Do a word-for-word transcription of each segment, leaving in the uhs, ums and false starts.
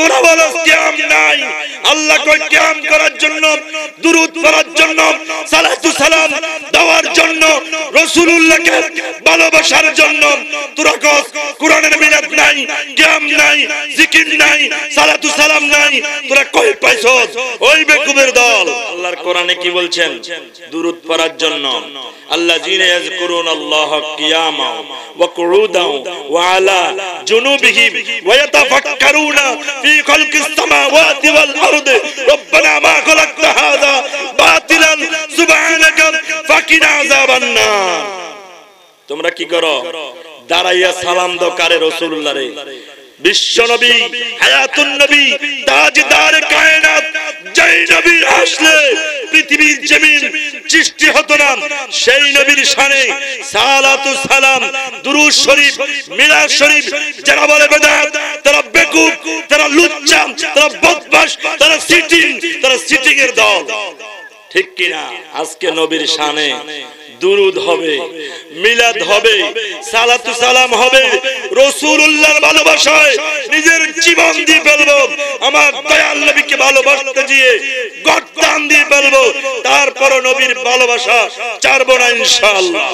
তোরা বলো কিয়াম নাই, আল্লাহ কয় কিয়াম করার জন্য, দুরূদ পড়ার জন্য, সালাতু সালাম দেওয়ার জন্য, রাসূলুল্লাহকে ভালোবাসার জন্য। তোরা কস কোরআনের মিলাদ নাই, কিয়াম নাই, জিকির নাই, সালাতু সালাম নাই, তোরা কই পাইছস? ওই বেকুবের দল। আল্লাহর কোরআনে কি বলছেন? দুরূদ পড়ার জন্য। আল্লাযীনা ইয়াযকুরুনাল্লাহা কিয়ামা ওয়া কুউদান ওয়া আলা জুনুবিহিম ওয়া ইয়াতাফাক্কারুনা ফি খালকিস সামাওয়াতি ওয়াল আরদি রব্বানা মা খালাকতা হাযা বাতিলান সুবহানাকা ফাকিনা আযাবান নার। তোমরা কি করো? দাঁড়াইয়া সালাম দাও কারে? রাসূলুল্লাহ রে। বিশ্ব নবী, হায়াতুন নবী, তাজদার কায়নাত, যেই নবী আসলে পৃথিবীর জমিন সৃষ্টি হতো না, সেই নবীর শানে সালাতু সালাম, দুরূদ শরীফ, মিলাদ শরীফ যারা বলে বেদাত, তারা বেকুব, তারা লুচ্চা, তারা বদমাশ, তারা সিটিং, তারা সিটিং এর দল। ঠিক কিনা? আজকে নবীর শানে দুরূদ হবে, মিলাদ হবে, সালাতু সালাম হবে, রাসূলুল্লাহর ভালোবাসায় নিজের জীবন দিয়ে ফেলবো, আমার দয়াল নবীকে ভালোবাসতে গিয়ে গর্দান দিয়ে ফেলবো, তারপর নবীর ভালোবাসা ছাড়বো না ইনশাআল্লাহ।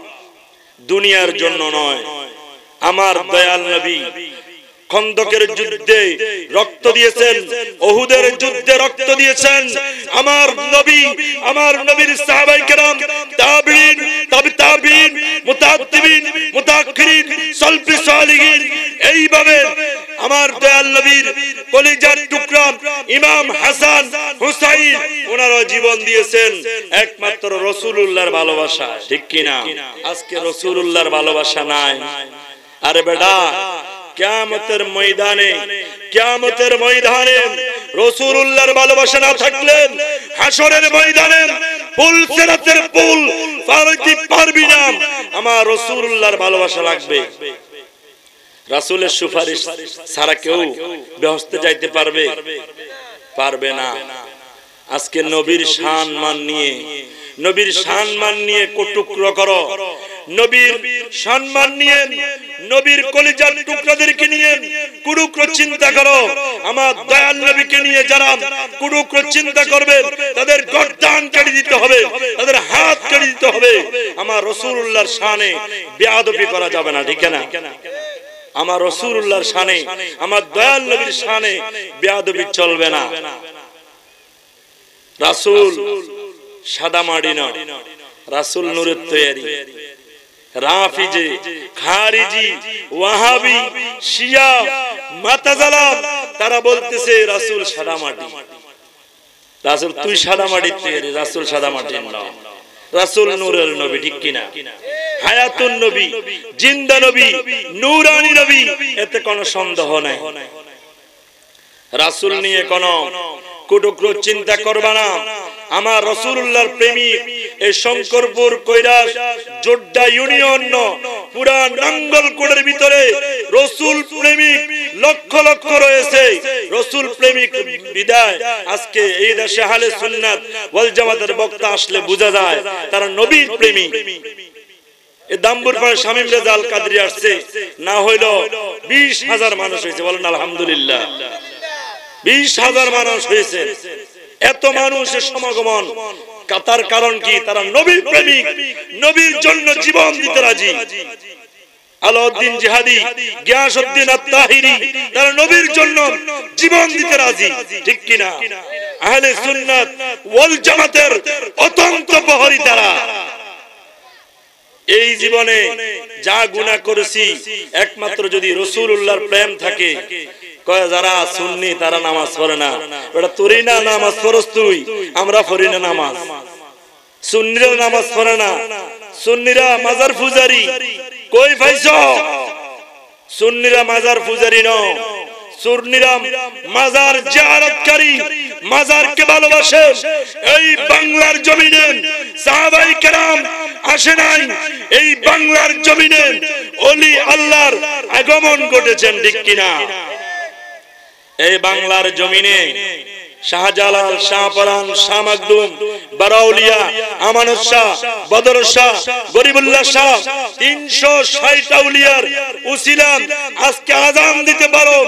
দুনিয়ার জন্য নয়, আমার দয়াল নবী খন্দকের যুদ্ধে রক্ত দিয়েছেন, উহুদের যুদ্ধে রক্ত দিয়েছেন। আমার নবী, আমার নবীর সাহাবায়ে কেরাম, তাবিঈন, তাবি তাবিঈন, মুতাআদ্দিবিন, মুতাআখিরিন, সালফি সালিহিন, এইভাবে আমার দয়াল নবীর কলিজার টুকরা ইমাম হাসান, হুসাইন, ওনারা জীবন দিয়েছেন একমাত্র রাসূলুল্লাহর ভালোবাসা। ঠিক কি না? আজকে রাসূলুল্লাহর ভালোবাসা নাই। আরে বেটা, কিয়ামতের ময়দানে, কিয়ামতের ময়দানে রাসূলুল্লাহর ভালোবাসা না থাকলে হাসরের ময়দানে পুল সিরাতের পুল পার হইতে পারবি না। আমার রাসূলুল্লাহর ভালোবাসা লাগবে। রাসূলের সুপারিশ ছাড়া কেউ বেহেশতে যাইতে পারবে? পারবে না। আজকে নবীর সম্মান নিয়ে, নবীর সম্মান নিয়ে কটুক্র করো, নবীর সম্মান নিয়ে, নবীর কলিজার টুকরাদেরকে নিয়ে কুরুক্র চিন্তা করো। আমার দয়াল নবীকে নিয়ে যারা কুরুক্র চিন্তা করবে তাদের গর্দান কেটে দিতে হবে, তাদের হাত কেটে দিতে হবে। আমার রাসূলুল্লাহর শানে বেয়াদবি করা যাবে না। ঠিক না? আমার রাসূলুল্লাহর শানে, আমার দয়াল নবীর শানে বেয়াদবি চলবে না। রাসূল সাদা মাটি না, রাসূল নূরের তৈরি। রাফিজি, খারিজি, ওয়াহাবি, শিয়া, মুতাজিলা তারা বলতেছে রাসূল সাদা মাটি। রাসূল তুই সাদা মাটির তৈরি, রাসূল সাদা মাটির না, রাসূল নূরের নবী। ঠিক কি না? হায়াতুন নবী, জিন্দা নবী, নূরানী নবী, এতে কোনো সন্দেহ নাই। রাসূল নিয়ে কোনো কুটুক্র চিন্তা করবা না। আমার রাসূলুল্লাহর প্রেমিক এই শঙ্করপুর কৈলাস জোড্ডা ইউনিয়ন পুরা নাঙ্গলকোটের ভিতরে রাসূল প্রেমিক লক্ষ লক্ষ রয়েছে। রাসূল প্রেমিক বিদায় আজকে এই দেশে আহলে সুন্নাত ওয়াল জামাতের বক্তা আসলে বোঝা যায় তারা নবীর প্রেমিক। এই দাম্বুর পাড়ে শামীম রেজা আল কাদরি আসছে, না হইলো বিশ হাজার মানুষ হয়েছে। বলেন আলহামদুলিল্লাহ। বিশ হাজার মানুষ হয়েছে। এত মানুষের সমাগমন, তার কারণ কি? তারা নবীর প্রেমিক, নবীর জন্য জীবন দিতে রাজি। আলাউদ্দিন জিহাদি, গিয়াসউদ্দিন আত-তাহিরি, তারা নবীর জন্য জীবন দিতে রাজি। ঠিক কি না? আহলে সুন্নাত ওয়াল জামাতের অতন্ত্র প্রহরী তারা। এই জীবনে যা গুনাহ করেছি একমাত্র যদি রাসূলুল্লাহর প্রেম থাকে। কয় যারা সুন্নি তারা নামাজ পড়ে না, ওটা তোরই না নামাজ পড়স তুই, আমরা পড়ি না নামাজ। সুন্নিরা নামাজ পড়ে না, সুন্নিরা মাজার পূজারি। কই পাইছো? সুন্নিরা মাজার পূজারি ন, সুন্নিরা মাজার জিয়ারতকারী, মাজারকে ভালোবাসে। এই বাংলার জমিনে সাহাবায়ে কেরাম আসে নাই, এই বাংলার জমিনে ওলি আল্লাহর আগমন ঘটেছেন। ঠিক কিনা? এই বাংলার জমিনে শাহজালাল, শাহপরান, শাহ মাকদুম, বারাউলিয়া, আমানত শাহ, বদর শাহ, গরিবুল্লাহ শাহ, তিনশো ষাট আউলিয়ার উসিলা আজকে আযান দিতে পারো।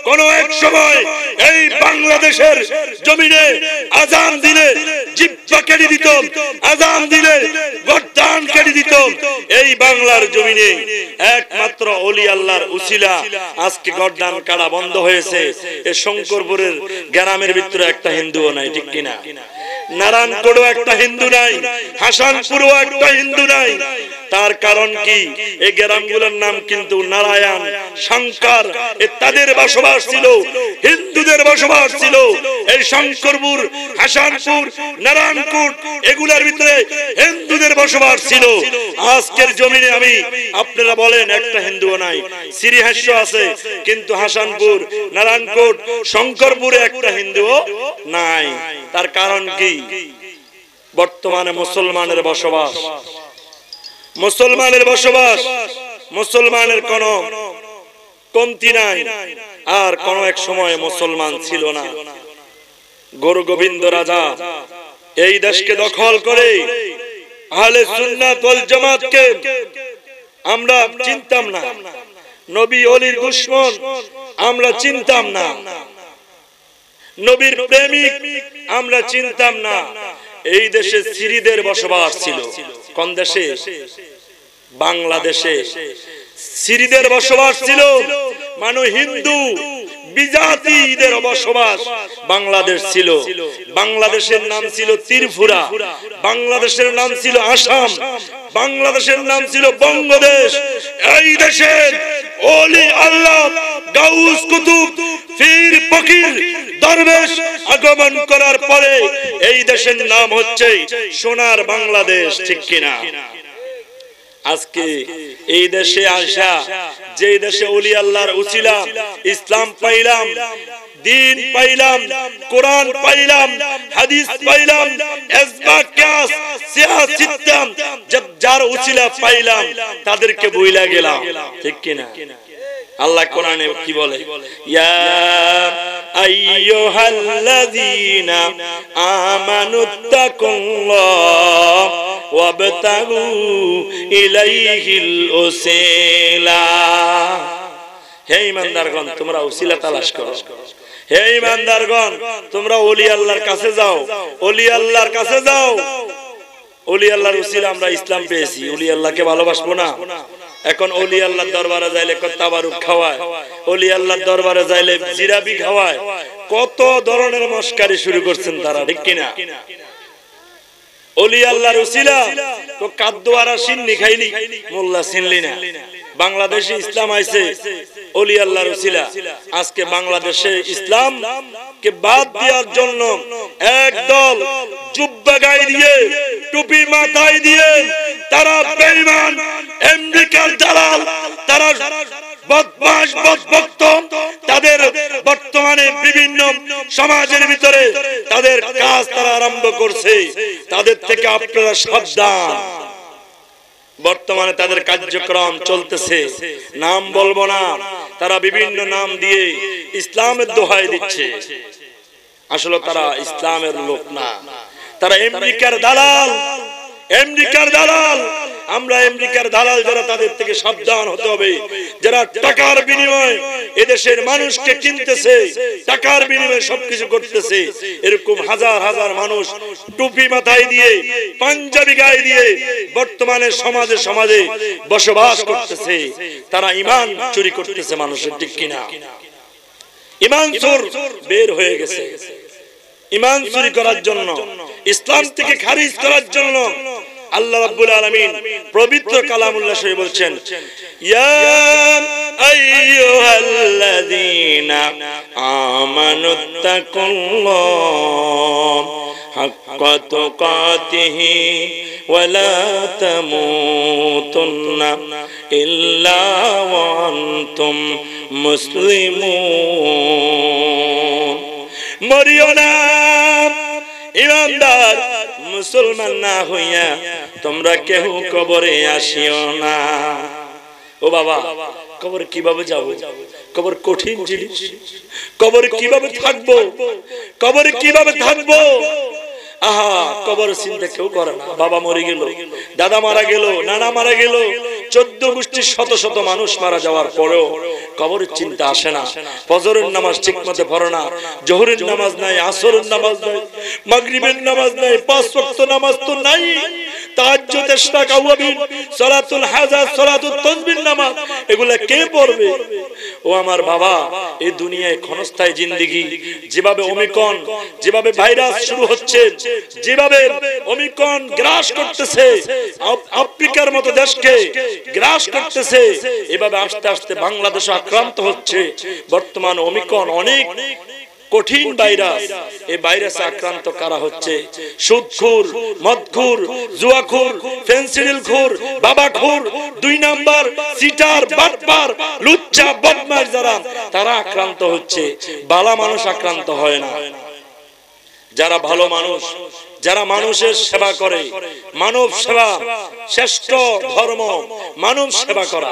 কোন এক সময় এই বাংলাদেশের জমিনে আজান দিলে জিহ্বা কেটে দিত, আজান দিলে গর্দান কেটে দিত। এই বাংলার জমিনে একমাত্র ওলি আল্লাহর উসিলা আজকে গর্দান কাটা বন্ধ হয়েছে। এই শঙ্করপুরের গ্রামের ভিতরে একটা হিন্দুও নাই, ঠিক কিনা? নারায়ণগড়ও একটা হিন্দু নাই, হাসানপুরও একটা হিন্দু নাই। তার কারণ কি? এই গ্রামগুলোর নাম কিন্তু নারায়ণ, শঙ্কর, তাদের বসবাস ছিল, হিন্দুদের বসবাস ছিল। এই শঙ্করপুর, হাসানপুর, নারায়ণপুর এগুলোর ভিতরে হিন্দুদের বসবাস ছিল। আজকের জমিনে আমি আপনারা বলেন একটা হিন্দুও নাই। শ্রীহাস্য আছে কিন্তু হাসানপুর, নারায়ণপুর, শঙ্করপুরে একটা হিন্দুও নাই। তার কারণ কি? বর্তমানে মুসলমানের বসবাস, মুসলমানের বসবাস, মুসলমানের কোন কমতি নাই। আর কোন এক সময় মুসলমান ছিল না। গুরু গোবিন্দ রাজা এই দেশকে দখল করে আহলে সুন্নাত ওয়াল জামাতকে আমরা চিনতাম না, নবী ওলির দুশমন আমরা চিনতাম না, নবীর প্রেমিক আমরা চিনতাম না। এই দেশে সিরিদের বসবাস ছিল। কোন দেশে? বাংলাদেশে সিরিদের বসবাস ছিল। মানে হিন্দু বিজাতিদের বসবাস বাংলাদেশ ছিল। বাংলাদেশের নাম ছিল ত্রিপুরা, বাংলাদেশের নাম ছিল আসাম, বাংলাদেশের নাম ছিল বঙ্গদেশ। এই দেশের ওলি আল্লাহ, গাউস, কুতুব, পীর, ফকির, দরবেশ আগমন করার পরে এই দেশের নাম হচ্ছে সোনার বাংলাদেশ, ঠিক কিনা? আজকে এই দেশে আসা, যে দেশে ওলি আল্লাহর উসিলা ইসলাম পাইলাম, দিন পাইলাম, কোরআন পাইলাম, হাদিস পাইলাম, ইজমা, কিয়াস, সিয়াসত, যার উসিলা পাইলাম তাদেরকে ভুইলা গেলাম, ঠিক কিনা? আল্লাহ কোরআনে কি বলে? ইয়া আইয়ুহাল্লাযীনা আমানুত্তাকুল্লাহ ওয়াবতাগু ইলাইহিল উসিলা। হে ঈমানদারগণ, তোমরা উসিলা তালাশ করো। হে ঈমানদারগণ, তোমরা ওলি আল্লাহর কাছে যাও, ওলি আল্লাহর কাছে যাও। ওলি আল্লাহর উসিলা আমরা ইসলাম পেয়েছি। ওলি আল্লাহকে ভালোবাসবো না? এখন ওলি আল্লাহর দরবারে যাইলে তাবারুক খাওয়ায়, ওলি আল্লাহর দরবারে যাইলে জিরাবি খাওয়ায়, কত ধরনের মস্কারি শুরু করছেন তারা, ঠিক কিনা? ওলি আল্লাহর উসিলা তো কাদ্দুয়ারা সিন্নি খাইলি, মোল্লা চিনলি না। বাংলাদেশে ইসলাম আইছে ওলি আল্লাহর উসিলা। আজকে বাংলাদেশে ইসলাম কে বাদ দেওয়ার জন্য একদল জুব্বা গায়ে দিয়ে, টুপি মাথায় দিয়ে তারা বেঈমান, আমেরিকার দালাল, তারা বদমাশ, বদভক্ত, তাদের বর্তমানে বিভিন্ন সমাজের ভিতরে তাদের কাজ তারা আরম্ভ করছে। তাদের থেকে আপনারা সাবধান। বর্তমানে তাদের কার্যক্রম চলতেছে, নাম বলবো না, তারা বিভিন্ন নাম দিয়ে ইসলামের দোহাই দিচ্ছে। আসলে তারা ইসলামের লোক না, তারা আমেরিকার দালাল, আমেরিকার দালাল। আমরা আমেরিকার দালাল যারা, তাদের থেকে সাবধান হতে হবে। যারা টাকার বিনিময়ে এদেশের মানুষকে কিনতেছে, টাকার বিনিময়ে সবকিছু করতেছে, এরকম হাজার হাজার মানুষ টুপি মাথায় দিয়ে, পাঞ্জাবি গায়ে দিয়ে বর্তমানে সমাজে সমাজে বসবাস করতেছে। তারা ঈমান চুরি করতেছে মানুষের, ঠিক কিনা? ঈমান চোর বের হয়ে গেছে। ঈমান চুরি করার জন্য, ইসলাম থেকে খারিজ করার জন্য আল্লাহ রাব্বুল আলামিন পবিত্র কালামুল্লাহ শরীফ বলছেন, ইয়া আইয়ুহাল্লাযীনা আমানুত্তাকুল্লাহ হাক্কা তুকাতিহি ওয়া লা তামুতুন্না ইল্লা ওয়া আনতুম মুসলিমুন। মরিও না ঈমানদার মুসলমান না হইয়া তোমরা কেউ কবরে আসিও না। ও বাবা, কবরে কিভাবে যাব? কবর কঠিন জিনিস। কবরে কিভাবে থাকবো? কবরে কিভাবে থাকবো? আহা কবর চিন্তা কেউ করে না। বাবা মরে গেল, দাদা মারা গেল, নানা মারা গেল, চোদ্দ গোষ্ঠীর শত শত মানুষ মারা যাওয়ার পরেও কবরের চিন্তা আসে না। ফজরের নামাজ ঠিক মতো পড়ে না, জোহরের নামাজ নাই, আসরের নামাজ নাই, মাগরিবের নামাজ নাই, পাঁচ ওয়াক্ত নামাজ তো নাই, তাহাজ্জুদ, ইশরাক, আওয়াবিন, সালাতুল হাজাত, সালাতুত তাসবিহ নামাজ এগুলা কে পড়বে? ও আমার বাবা, এই দুনিয়ায় ক্ষণস্থায়ী জিন্দেগি, যেভাবে ওমিক্রন, যেভাবে ভাইরাস শুরু হচ্ছে, যেভাবে ওমিক্রন গ্রাস করতেছে, আফ্রিকার মতো দেশকে গ্রাস করতেছে, এভাবে আস্তে আস্তে বাংলাদেশ আক্রান্ত হচ্ছে। বর্তমান ওমিক্রন অনেক কঠিন ভাইরাস। এই ভাইরাসে আক্রান্ত কারা হচ্ছে? সুদখোর, মদখোর, জুয়াখোর, ফেন্সিডিলখোর, বাবাখোর, দুই নাম্বার সিটার, বাটপার, লুচ্চা, বদমাশ যারা, তারা আক্রান্ত হচ্ছে। ভালো মানুষ আক্রান্ত হয় না। যারা ভালো মানুষ, যারা মানুষের সেবা করে, মানব সেবা শ্রেষ্ঠ ধর্ম, মানব সেবা করা,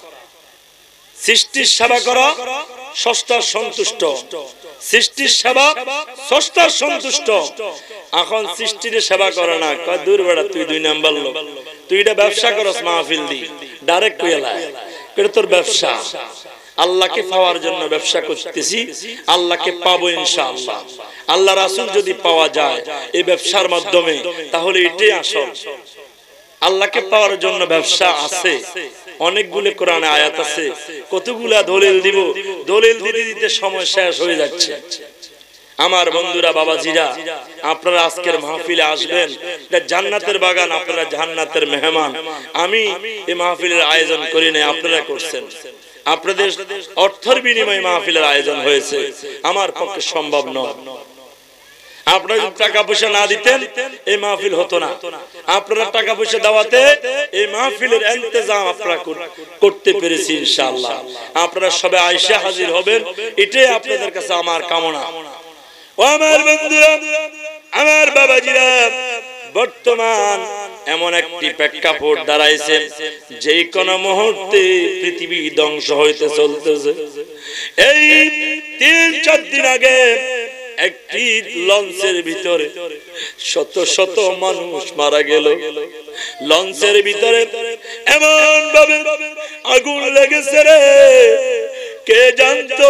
সৃষ্টির সেবা করা, স্রষ্টার সন্তুষ্ট, সৃষ্টির সেবা স্রষ্টার সন্তুষ্ট। এখন সৃষ্টির সেবা করে না, কয় দূর বেড়া, তুই দুই নাম্বার লোক, তুই এটা ব্যবসা করস মাহফিল দি, ডাইরেক্ট কইলা এটা তোর ব্যবসা। আল্লাহকে পাওয়ার জন্য ব্যবসা করতেছি, আল্লাহকে পাবো ইনশাআল্লাহ। আল্লাহ রাসূল যদি পাওয়া যায় এই ব্যবসার মাধ্যমে, তাহলে এটাই আসল। আল্লাহকে পাওয়ার জন্য ব্যবসা আছে, অনেকগুলো কোরআনে আয়াত আছে, কতগুলা দলিল দিব, দলিল দিতে দিতে সময় শেষ হয়ে যাচ্ছে। আমার বন্ধুরা, বাবাজিরা, আপনারা আজকের মাহফিলে আসবেন, এটা জান্নাতের বাগান, আপনারা জান্নাতের মেহমান। আমি এই মাহফিলের আয়োজন করি নাই, আপনারা করছেন। আপনাদের অর্থের বিনিময়ে মাহফিলের আয়োজন হয়েছে, আমার পক্ষে সম্ভব নয়। আপনারা যদি টাকা পয়সা না দিতেন এই মাহফিল হতো না। আপনারা টাকা পয়সা দেওয়াতে এই মাহফিলের ইন্তজাম আপনারা করতে পেরেছি ইনশাআল্লাহ। আপনারা সবাই আয়েশা হাজির হবেন, এটাই আপনাদের কাছে আমার কামনা। ও আমার বন্ধুরা, আমার বাবাজিরা, বর্তমান এমন একটি প্রেক্ষাপট দাঁড়াইছে, যে কোনো মুহূর্তে পৃথিবী ধ্বংস হইতে চলতেছে। এই তিন চার দিন আগে একটি লঞ্চের ভিতরে শত শত মানুষ মারা গেল। লঞ্চের ভিতরে এমন ভাবে আগুন লেগেছে রে, কে জানতো?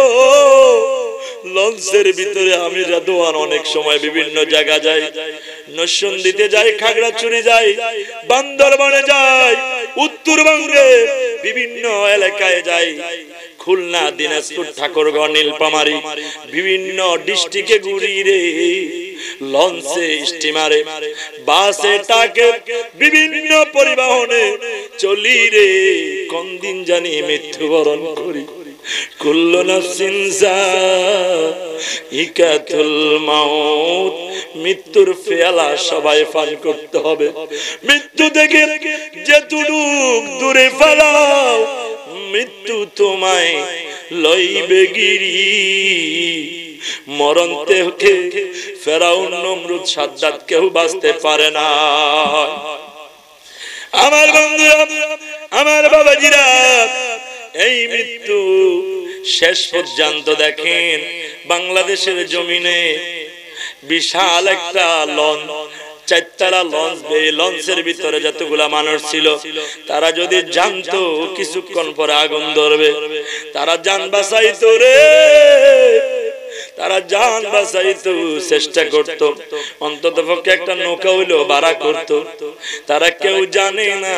লঞ্চের ভিতরে আমি রাদওয়ান অনেক সময় বিভিন্ন জায়গা যাই, নরসিংদীতে যাই, খাগড়াছড়ি যাই, বান্দরবানে যাই, উত্তরবঙ্গে বিভিন্ন এলাকায় যাই, খুলনা, দিনাজপুর, ঠাকুরগাঁও, নীলফামারী, বিভিন্ন ডিস্ট্রিক্টে ঘুরি রে। লঞ্চে, স্টিমারে, বাসে, ট্রাকে, বিভিন্ন পরিবহনে চলি রে। কোন দিন জানি মৃত্যুবরণ করি। কুল্লু নাফসিন যায়িকাতুল মাউত, মৃত্যুর পেয়ালা সবাই পান করতে হবে। মৃত্যু থেকে যেটুক দূরে ফেলাও, মৃত্যু তোমায় লইবে গিরি। মরণ থেকে ফেরাউন, নমরুদ, সাদ্দাত কেউ বাঁচতে পারে না। আমার বন্ধুরা, আমার বাবাজিরা, এই মৃত্যু শেষ পর্যন্ত দেখেন বাংলাদেশের জমিনে বিশাল একটা লঞ্চ, চারতলা লঞ্চ, এই লঞ্চের ভিতরে যতগুলা মানুষ ছিল, তারা যদি জানতো কিছুক্ষণ পরে আগুন ধরবে, তারা জান বাঁচাইতো রে, তারা জান বাঁচাইতো, চেষ্টা করত, অন্তত পক্ষে একটা নৌকা হইলেও ভাড়া করত। তারা কেউ জানে না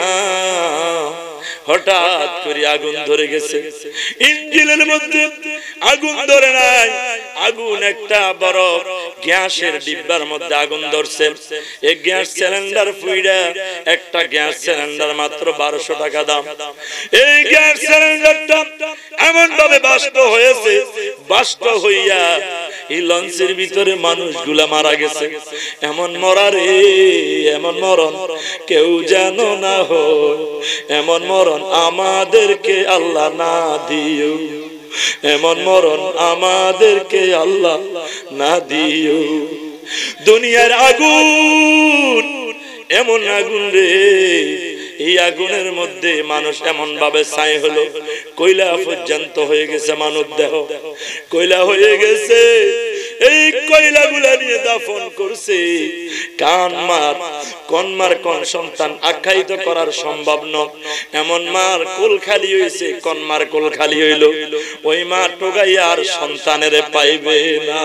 হঠাৎ করে আগুন ধরে গেছে। ইঞ্জিনের মধ্যে আগুন ধরে নাই, আগুন একটা বড় গ্যাসের ডিব্বার মধ্যে আগুন ধরছে। এই গ্যাস সিলিন্ডার ফুইরা, একটা গ্যাস সিলিন্ডার মাত্র বারোশো টাকা দাম। এই গ্যাস সিলিন্ডারটা এমন ভাবে বাষ্প হয়েছে, বাষ্প হইয়া এই লঞ্চের ভিতরে মানুষগুলা মারা গেছে। এমন মরা রে, এমন মরণ কেউ যেন না হয়, এমন মরণ আমাদেরকে আল্লাহ না দিও, এমন মরণ আমাদেরকে আল্লাহ না দিও। দুনিয়ার আগুন এমন আগুন রে, এই আগুনের মধ্যে মানুষ এমন ভাবে ছাই হলো, কয়লা পর্যন্ত হয়ে গেছে মানব দেহ, কয়লা হয়ে গেছে। এই কয়লাগুলা নিয়ে দাফন করছে, কান মার কোন মার কোন সন্তান আখ্যায়িত করার সম্ভব নয়। এমন মার কোল খালি হইছে, কোন মার কোল খালি হইল, ওই মা টোগাইয়া আর সন্তানের পাইবে না।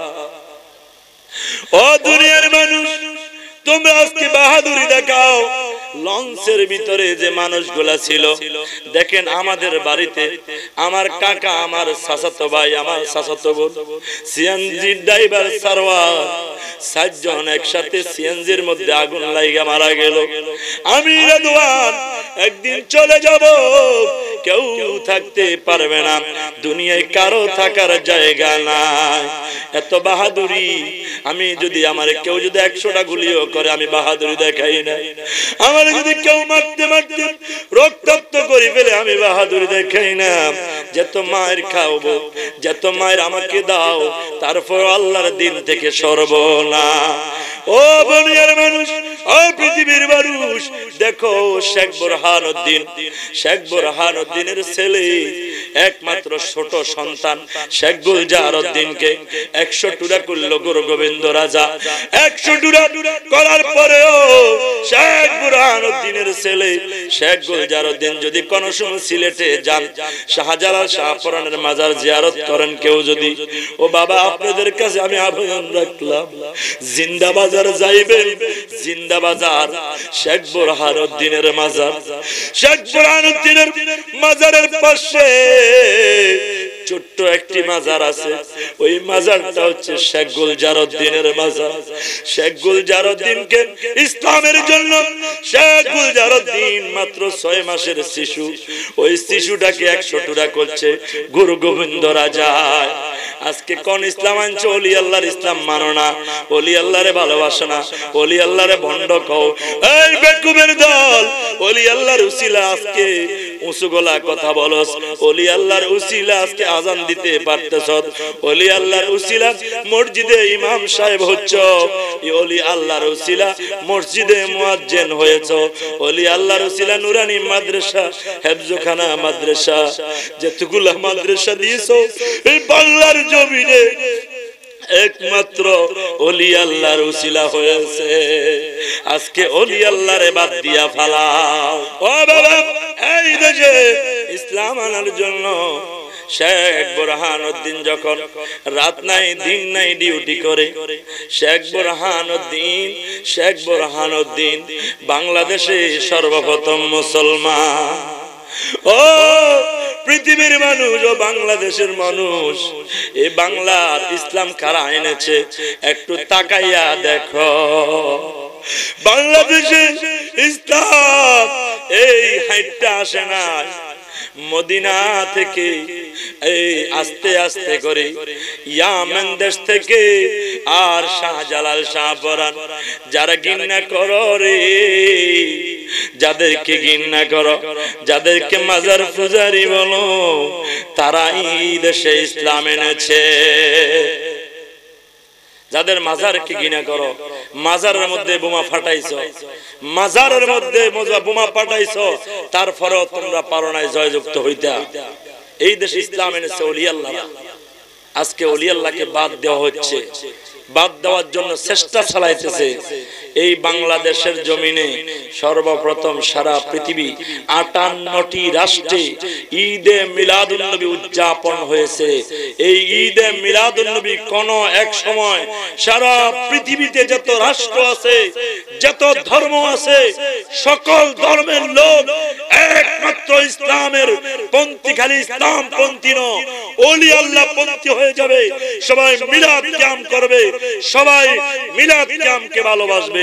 ও দুনিয়ার মানুষ, তোমরা আজকে বাহাদুরি দেখাও। লঞ্চের ভিতরে যে মানুষগুলা ছিল, দেখেন আমাদের বাড়িতে আমার কাকা, আমার চাচাতো ভাই, আমার চাচাতো বোন, সিএনজি ড্রাইভার সারওয়ার, সাতজন একসাথে সিএনজির মধ্যে আগুন লাইগা মারা গেল। আমি রেদওয়ান একদিন চলে যাব, কেউ থাকতে পারবে না, দুনিয়ায় কারো থাকার জায়গা নাই। এত বাহাদুরি, আমি যদি আমার কেউ যদি একশোটা গুলিও করে আমি বাহাদুরি দেখাই না। আমার যদি কেউ মারতে মারতে রক্তাক্ত করে ফেলে আমি বাহাদুরি দেখাই না। যত মায়ের খাওয়াবো, যত মায়ের আমাকে দাও, তারপর আল্লাহর দিন থেকে সরব না। ও দুনিয়ার মানুষ, ও পৃথিবীর মানুষ, দেখো শেখ বুরহানুদ্দিন, শেখ বুরহানুদ্দিনের ছেলে একমাত্র ছোট সন্তান শেখ গুলজার উদ্দিনকে একশো টুরা করলো গুরু গোবিন্দ রাজা। একশো টুরা করার পরেও শেখ বুরহানুদ্দিনের ছেলে শেখ গুলজার উদ্দিন যদি কোন সময় সিলেটে যান, শাহজালাল শাহপরানের মাজার জিয়ারত করেন কেউ যদি, ও বাবা আপনাদের কাছে আমি আবেদন রাখলাম, জিন্দা বাজার যাইবেন, জিন্দা বাজার শেখ বুরহানুদ্দিনের মাজার। শেখ বুরহানুদ্দিনের মাজারের পাশে ছোট্ট একটি মাজার আছে, ওই মাজারটা হচ্ছে শেখ গুলজার উদ্দিনের মাজার। শেখ গুলজার উদ্দিনকে ইসলামের জন্য শেখ গুলজার উদ্দিন মাত্র ছয় মাসের শিশু, ওই শিশুটাকে একশো টুরা করছে গুরু গোবিন্দ রাজা। আজকে কোন ইসলাম আনছে? ওলি আল্লাহর ইসলাম মানো না, ওলি আল্লাহরে ভালোবাসো না, ওলি আল্লাহরে ভণ্ড কও। এই বেকুবের দল, ওলি আল্লাহর উসিলা আজকে উঁচু গলা কথা বলস, ওলি আল্লাহর উসিলা আজকে আজান দিতে পারতেছ, ওলি আল্লাহর উসিলা মসজিদে ইমাম সাহেব হচ্ছ, ওলি আল্লাহর উসিলা মসজিদে মুয়াজ্জিন হয়েছ, ওলি আল্লাহর উসিলা নুরানি মাদ্রাসা, হেফজখানা মাদ্রাসা, যেতগুলা মাদ্রাসা দিয়েছো এই বাংলার জমিনে একমাত্র ওলি আল্লাহর উসিলা হয়েছে। আজকে ওলি আল্লাহরে বাদ দিয়া ফালাও। ও বাবা, এই দেশে ইসলাম আনার জন্য শেখ বুরহানুদ্দিন যখন রাত নাই দিন নাই ডিউটি করে, শেখ বুরহানুদ্দিন শেখ বুরহানুদ্দিন বাংলাদেশে সর্বপ্রথম মুসলমান। ও পৃথিবীর মানুষ, ও বাংলাদেশের মানুষ, এই বাংলার ইসলাম কারা এনেছে একটু তাকাইয়া দেখো। বাংলাদেশে ইসলাম এই হাইটটা আসে না, মদিনা থেকে এই আস্তে আস্তে করে ইয়ামেন দেশ থেকে আর শাহজালাল শাহপরান, যারা ঘৃণা করো রে, যাদেরকে ঘৃণা করো, যাদেরকে মাজার পূজারি বলো, তারাই দেশে ইসলাম এনেছে। যাদের মাজারকে ঘৃণা করো, মাজারের মধ্যে বোমা ফাটাইছো, মাজারের মধ্যে বোমা ফাটাইছো, তারপরেও তোমরা পারো নাই জয়যুক্ত হইতে। এই দেশে ইসলাম এনেছে ওলি আল্লাহ। আজকে ওলি আল্লাহকে বাদ দেওয়া হচ্ছে, বাদ দেওয়ার জন্য চেষ্টা চালাইতেছে। এই বাংলাদেশের জমিনে সর্বপ্রথম সারা পৃথিবী আটান্নটি রাষ্ট্রে ঈদে মিলাদুন নবী উদযাপন হয়েছে। এই ঈদে মিলাদুন নবী কোন এক সময় সারা পৃথিবীতে যত রাষ্ট্র আছে, যত ধর্ম আছে, সকল ধর্মের লোক একমাত্র ইসলামের পন্থী, খালি ইসলাম পন্থী নয়, ওলি আল্লাহ পন্থী হয়ে যাবে। সবাই মিলাদ কিয়াম করবে, সবাই মিলাদ কিয়ামকে ভালোবাসবে।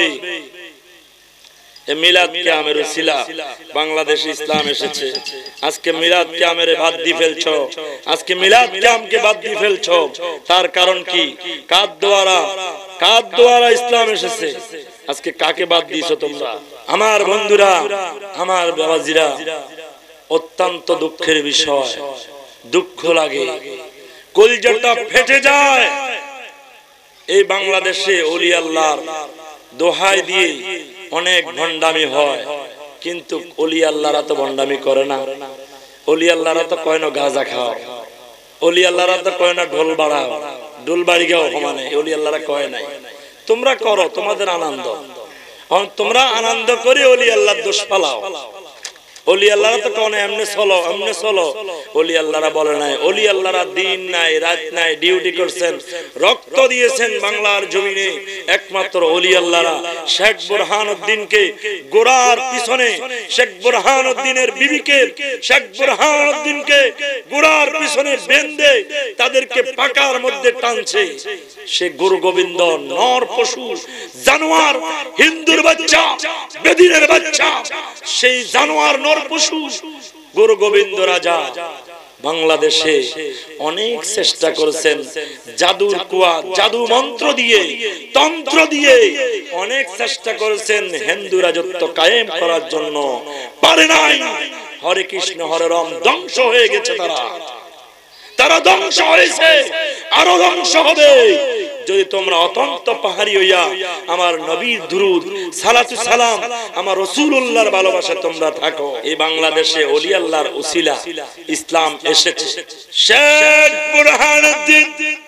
মিলাদ কিয়ামের উসিলা বাংলাদেশে ইসলাম এসেছে। আজকে মিলাদ কিয়ামের বাদ দিয়ে ফেলছো, আজকে মিলাদ কিয়ামকে বাদ দিয়ে ফেলছো। তার কারণ কি? কার দ্বারা, কার দ্বারা ইসলাম এসেছে? আজকে কাকে বাদ দিয়েছো তোমরা? আমার বন্ধুরা, আমার বাবাজিরা, অত্যন্ত দুঃখের বিষয়, দুঃখ লাগে, কলিজাটা ফেটে যায়। এই বাংলাদেশে ওলি আল্লাহর দোহাই দিয়ে অনেক ভণ্ডামি হয়, কিন্তু ওলি আল্লাহরা তো ভণ্ডামি করে না। ওলি আল্লাহরা তো কয় না গাঁজা খাও, ওলি আল্লাহরা তো কয় না ঢোল বাড়াও, ঢোল বাড়ি গাও সমানে, ওলি আল্লাহরা কয় নাই। তোমরা করো, তোমাদের আনন্দ, তোমরা আনন্দ করে ওলি আল্লাহর দোষ পালাও। ওলি আল্লাহরা তো কোন এমনি চলো এমনি চলো, ওলি আল্লাহরা বলে নাই। ওলি আল্লাহরা দিন নাই রাত নাই ডিউটি করছেন, রক্ত দিয়েছেন বাংলার জমিনে। একমাত্র ওলি আল্লাহরা শেখ বুরহানুদ্দিনকে গোরার পিছনে, শেখ বুরহানুদ্দিনের বিবিকে, শেখ বুরহানুদ্দিনকে গোরার পিছনে বেঁধে তাদেরকে পাকার মধ্যে টানছে। সে গুরু গোবিন্দ নর পশু জানোয়ার, হিন্দুর বাচ্চা, বেদিনের বাচ্চা, সেই জানোয়ার নর পশু গুরু গোবিন্দ রাজা বাংলাদেশে অনেক চেষ্টা করেছেন, জাদুর কুয়া, জাদু মন্ত্র দিয়ে, তন্ত্র দিয়ে অনেক চেষ্টা করেছেন হিন্দু রাজত্ব কায়েম করার জন্য, পারে নাই। হরে কৃষ্ণ হরে রাম, ধ্বংস হয়ে গেছে তারা, তারা ধ্বংস হয়েছে, আরো ধ্বংস হবে যদি তোমরা অত্যন্ত পাহাড়ি হইয়া আমার নবীর দুরূদ সালাতু সালাম, আমার রাসূলুল্লাহর ভালোবাসা তোমরা থাকো। এই বাংলাদেশে ওলি আল্লাহর উসিলা ইসলাম এসেছে। শেখ বুরহানুদ্দিন,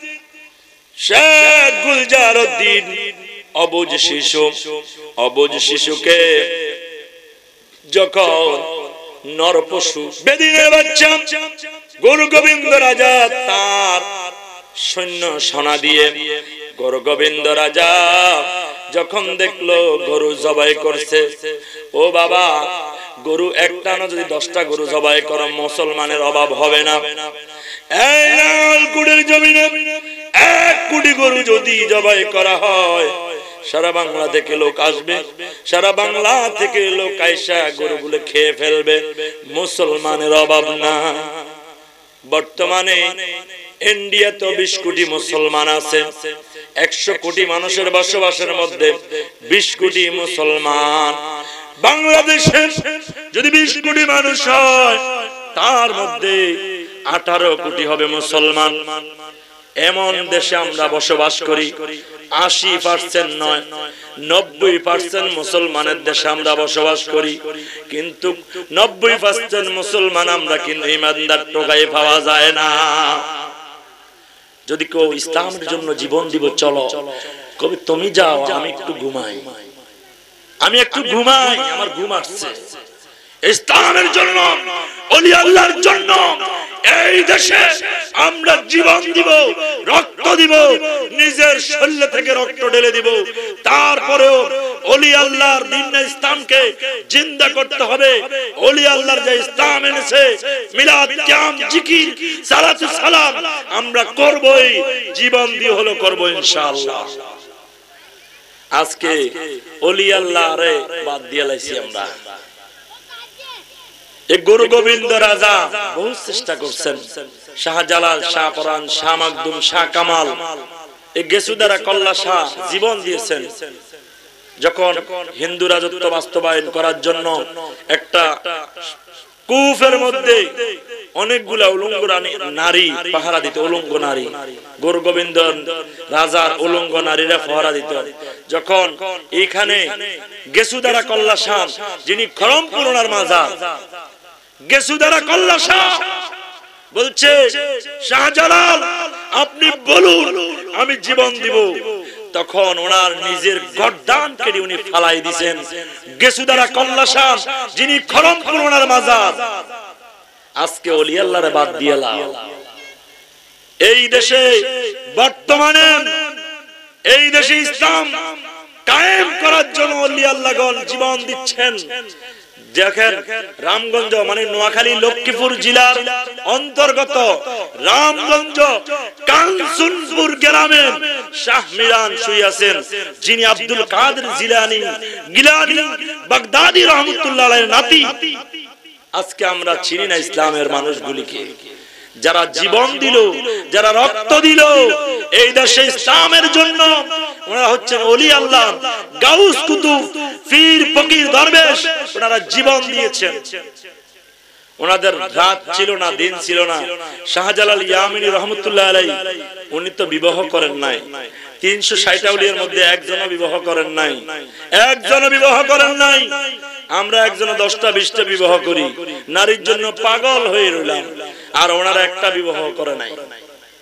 শেখ গুলজারউদ্দিন অবুঝ শিশু, অবুঝ শিশুকে যখন নরপশু বেদিনের বাচ্চা গুরু গোবিন্দ রাজা তার সৈন্য সোনা দিয়ে, গুরু গোবিন্দ রাজা যখন দেখলো গরু জবাই করছে, ও বাবা গরু একটা না, যদি দশটা গরু জবাই করো মুসলমানের অভাব হবে না। এই লালকুটির জমিনে এক কোটি গরু যদি জবাই করা হয়, সারা বাংলা থেকে লোক আসবে, সারা বাংলা থেকে লোক আইসা গরুগুলো খেয়ে ফেলবে, মুসলমানের অভাব না। বর্তমানে ইন্ডিয়া তো বিশ কোটি মুসলমান আছে, একশো কোটি মানুষের বসবাসের মধ্যে বিশ কোটি মুসলমান। বাংলাদেশে যদি বিশ কোটি মানুষ হয়, তার মধ্যে আঠারো কোটি হবে মুসলমান। এমন দেশে আমরা বসবাস করি, আশি পার্সেন্ট নয় নব্বই পার্সেন্ট মুসলমানের দেশে আমরা বসবাস করি, কিন্তু নব্বই পার্সেন্ট মুসলমান আমরা কিন্তু ইমানদার টোকাই পাওয়া যায় না। যদি কেউ ইসলামের জন্য জীবন দিব, চলো, কবি তুমি যাও, আমি একটু ঘুমাই, আমি একটু ঘুমাই, আমার ঘুম আসছে। ইসলামের জন্য, ওলি আল্লাহর জন্য এই দেশে আমরা জীবন দিব, রক্ত দিব, নিজের শরীর থেকে রক্ত ঢেলে দিব। তারপরেও ওলি আল্লাহর দ্বীন ইসলামকে জিন্দা করতে হবে। ওলি আল্লাহর যে ইসলাম এনেছে, মিলাদ, কিয়াম, জিকির, সালাতু সালাম আমরা করবই, জীবন দিয়ে হলো করব ইনশাআল্লাহ। আজকে ওলি আল্লাহরে বাদ দিয়ে লাইছি আমরা। এই গুরু গোবিন্দ রাজা বহু চেষ্টা করছেন, শাহজালাল, শাহ পরান, শাহ মাকদুম, শাহ কামাল, এই গেসুদারা কল্লা শাহ জীবন দিয়েছেন। যখন হিন্দু রাজত্ব বাস্তবায়ন করার জন্য একটা কুফের মধ্যে অনেকগুলা উলঙ্গ নারী পাহারা দিত, উলঙ্গ নারী, গুরু গোবিন্দ রাজার উলঙ্গ নারীরা পাহারা দিত। যখন এইখানে গেসুদারা কল্লা শাহ, যিনি খরমপুর ওনার মাজার, গেসুদারা কল্লা শাহ বলছে, শাহজালাল আপনি বলুন আমি জীবন দিব। তখন ওনার নিজের গর্দান কেটে উনি ফালাই দিয়েছেন। গেসুদারা কল্লা শাহ, যিনি খরমপুর ওনার মাজার, আজকে ওলি আল্লাহরে বাদ দিয়ে লাও। এই দেশে বর্তমানে এই দেশে ইসলাম কায়েম করার জন্য ওলি আল্লাহগণ জীবন দিচ্ছেন। দেখেন রামগঞ্জ মানে নোয়াখালী লক্ষ্মীপুর জেলার অন্তর্গত রামগঞ্জ কাঞ্চনপুর গ্রামে শাহ মিরান শুয়ে আছেন, যিনি আব্দুল কাদের জিলানী গিলানী বাগদাদি রহমতুল্লাহ আলাইহির নাতি। আজকে আমরা চিনি না ইসলামের মানুষগুলিকে, যারা জীবন দিল, যারা রক্ত দিল এই দেশে ইসলামের জন্য। ওনারা হচ্ছেন ওলি আল্লাহ, গাউস কুতুব, পীর ফকির দরবেশ, ওনারা জীবন দিয়েছেন। ওনাদের রাত ছিল না, দিন ছিল না। শাহজালাল ইয়ামিনী রহমতুল্লাহ আলাইহি উনি তো বিবাহ করেন নাই, তিনশো ষাট আউলিয়ার মধ্যে একজনও বিবাহ করেন নাই, একজনও বিবাহ করেন নাই। আমরা একজন দশটা বিশটা বিবাহ করি, নারীর জন্য পাগল হয়ে রইলাম, আর ওনারা একটা বিবাহ করে নাই।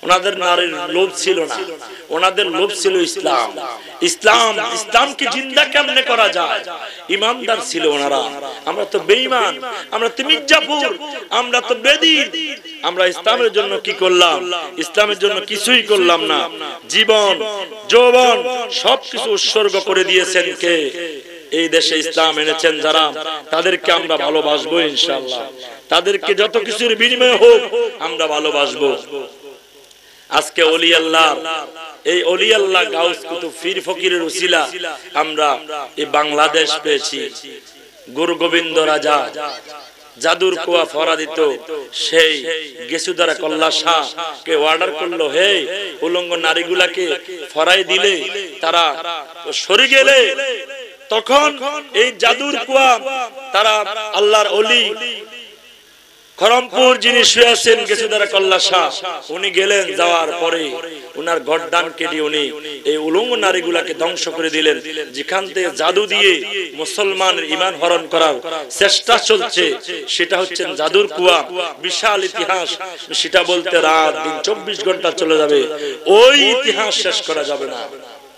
ওনাদের নারীর লোভ ছিল না, ওনাদের লোভ ছিল ইসলাম। ইসলাম ইসলামকে জিন্দা কেমনে করা যায়, ইমানদার ছিল ওনারা। আমরা তো বেঈমান, আমরা তো মির্জাপুর, আমরা তো বেদিন। আমরা ইসলামের জন্য কি করলাম? ইসলামের জন্য কিছুই করলাম না। জীবন যৌবন সবকিছু উৎসর্গ করে দিয়েছেন কে? এই দেশে ইসলাম এনেছেন যারা, তাদেরকে আমরা ভালোবাসবো ইনশাআল্লাহ। তাদেরকে যত কিছুর বিনিময়ে হোক আমরা ভালোবাসবো। আজকে ওলি আল্লাহ, এই ওলি আল্লাহ গাউস কুতুব পীর ফকিরের উসিলা আমরা এই বাংলাদেশ পেয়েছি। গুরু গোবিন্দ রাজা জাদুর কুয়া ফরা দিত, সেই গেসুদারা কল্লা শাহ কে অর্ডার করলো, হে উলঙ্গ নারীগুলাকে ফরাই দিলে তারা সরে গেলে, তখন এই জাদুর কুয়া তারা আল্লাহর ওলি খরমপুর যিনি শুয়ে আছেন গেসুদারা কল্লা শাহ, উনি গেলেন। যাওয়ার পরে উনার গর্দান কেটে উনি এই উলঙ্গ নারীগুলাকে ধ্বংস করে দিলেন। যেখান থেকে জাদু দিয়ে মুসলমানের ঈমান হরণ করার চেষ্টা চলছে, সেটা হচ্ছে জাদুর কুয়া। বিশাল ইতিহাস, সেটা বলতে রাত দিন চব্বিশ ঘন্টা চলে যাবে, ওই ইতিহাস শেষ করা যাবে না।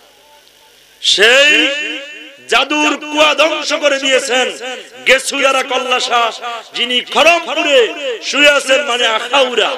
সেই জাদুর কুয়া ধ্বংস করে দিয়েছেন গেসুদারা কল্লা শাহ, যিনি খরমপুরে শুয়ে আছেন, মানে আখাউড়া,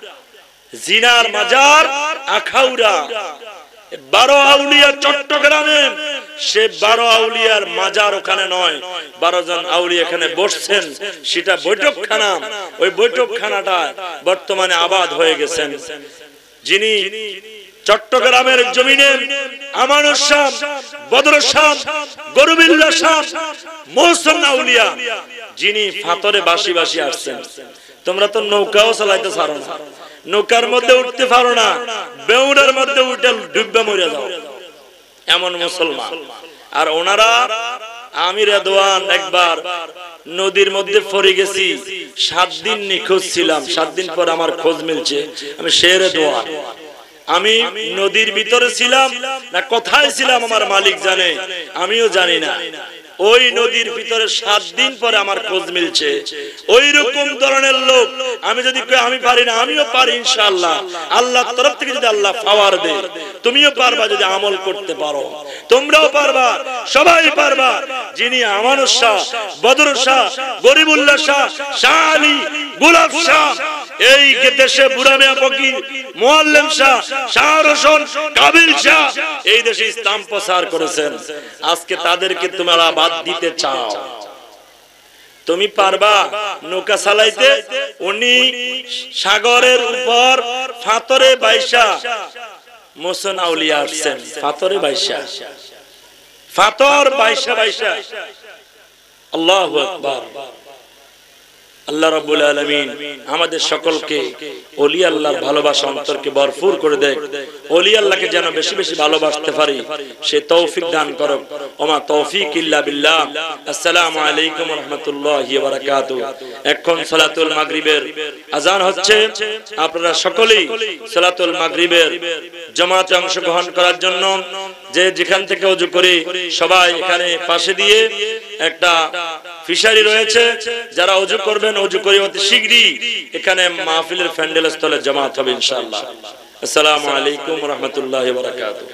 জিনার মাজার আখাউড়া। বারো আউলিয়া চট্টগ্রামে, সে বারো আউলিয়ার মাজার ওখানে নয়, বারো জন আউলিয়া এখানে বসছেন, সেটা বৈঠকখানা। ওই বৈঠকখানাটা বর্তমানে আবাদ হয়ে গেছেন। যিনি চট্টগ্রামের জমিনে আমানুর শাহ, বদর শাহ, গরুবিল্লাহ শাহ, মোহসেন আউলিয়া, যিনি ফাতরে বাসি বাসি আসছেন। তোমরা তো নৌকাও চালাইতে পারো না, নৌকার মধ্যে উঠতে পারো না, বেউড়ার মধ্যে উঠে ডুববে মরে যাও, এমন মুসলমান। আর ওনারা, আমি রেদওয়ান একবার নদীর মধ্যে পড়ে গেছি, সাত দিন নিখোঁজ ছিলাম। সাত দিন পর আমার খোঁজ মিলছে, আমি সে রেদওয়ান। আমি নদীর ভিতরে ছিলাম না কোথায় ছিলাম আমার মালিক জানে, আমিও জানি না। ওই নদীর ভিতরে সাত দিন পরে আমার খোঁজ মিলছে। ওই রকম ধরনের লোক, আমি যদি আমি পারি না, আমিও পারি ইনশাআল্লাহ। আল্লাহর তরফ থেকে যদি আল্লাহ পাওয়ার দেয়, তুমিও পারবা যদি আমল করতে পারো, তোমরাও পারবা, সবাই পারবা। যিনি আমানুর শাহ, বদর শাহ, গরিবুল্লাহ শাহ, শাহ আলী, গোলাপ শাহ, এই দেশে বুড়া মিয়া ফকির, মুআল্লিম শাহ, শাহ রোশন, কাবিল শাহ এই দেশে ইসলাম প্রচার করেছেন। আজকে তাদেরকে তোমরা বাদ দিতে চাও? তুমি পারবা নৌকা চালাইতে? উনি সাগরের উপর ফাতরে বাইশা মোহসেন আউলিয়া আসছেন, ফাতরে বাইশা, ফাতর বাইশা বাইশা। আল্লাহু আকবার। আল্লাহ রাব্বুল আলামিন আমাদের সকলকে ওলি আল্লাহর ভালোবাসা অন্তরকে ভরপুর করে দেয়। ওলি আল্লাহকে যেন বেশি বেশি ভালোবাসতে পারি, সে তৌফিক দান করুক। ওমা তৌফিক ইল্লা বিল্লাহ। আসসালামু আলাইকুম ওয়া রাহমাতুল্লাহি ওয়া বারাকাতুহু। এখন সালাতুল মাগরিবের আযান হচ্ছে, আপনারা সকলেই সালাতুল মাগরিবের জামাতে অংশগ্রহণ করার জন্য যে যেখান থেকে ওযু করে সবাই এখানে পাশে দিয়ে একটা ফিশারি রয়েছে, যারা ওযু করবেন ওযু করে অতি শীঘ্রই এখানে মাহফিলের প্যান্ডেল স্থলে জামাত হবে ইনশাআল্লাহ। আসসালামু আলাইকুম ওয়া রাহমাতুল্লাহি ওয়া বারাকাতুহু।